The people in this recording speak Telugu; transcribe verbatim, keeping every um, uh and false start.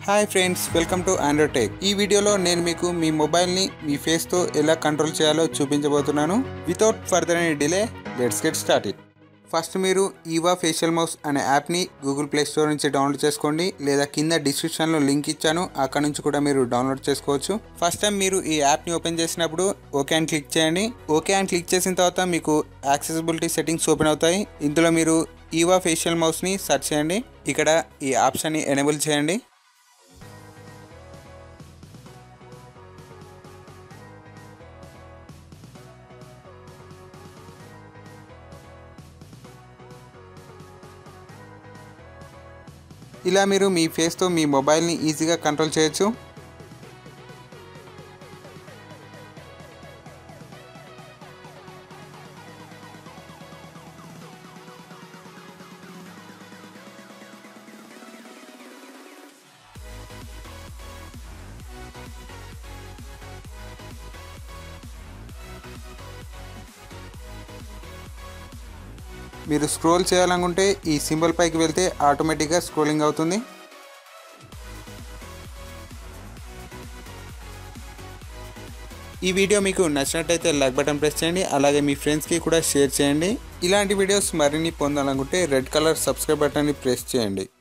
Hi friends, welcome to Android tech. ఈ వీడియోలో నేను మీకు మీ మొబైల్ని మీ ఫేస్తో ఎలా కంట్రోల్ చేయాలో చూపించబోతున్నాను. Without further any delay, let's get started. First మీరు ఈవా ఫేషియల్ మౌస్ అనే యాప్ని గూగుల్ ప్లే స్టోర్ నుంచి డౌన్లోడ్ చేసుకోండి, లేదా కింద డిస్క్రిప్షన్లో లింక్ ఇచ్చాను, అక్కడ నుంచి కూడా మీరు డౌన్లోడ్ చేసుకోవచ్చు. ఫస్ట్ టైం మీరు ఈ యాప్ని ఓపెన్ చేసినప్పుడు ఓకే అని క్లిక్ చేయండి. ఓకే అని క్లిక్ చేసిన తర్వాత మీకు యాక్సెసిబిలిటీ సెట్టింగ్స్ ఓపెన్ అవుతాయి. ఇందులో మీరు ఈవా ఫేషియల్ మౌస్ని సెర్చ్ చేయండి. ఇక్కడ ఈ ఆప్షన్ని ఎనేబుల్ చేయండి. ఇలా మీరు మీ ఫేస్తో మీ మొబైల్ని ఈజీగా కంట్రోల్ చేయొచ్చు. మీరు స్క్రోల్ చేయాలనుకుంటే ఈ సింబల్ పైకి వెళ్తే ఆటోమేటిక్గా స్క్రోలింగ్ అవుతుంది. ఈ వీడియో మీకు నచ్చినట్టయితే లైక్ బటన్ ప్రెస్ చేయండి, అలాగే మీ ఫ్రెండ్స్కి కూడా షేర్ చేయండి. ఇలాంటి వీడియోస్ మరిన్ని పొందాలనుకుంటే రెడ్ కలర్ సబ్స్క్రైబ్ బటన్ని ప్రెస్ చేయండి.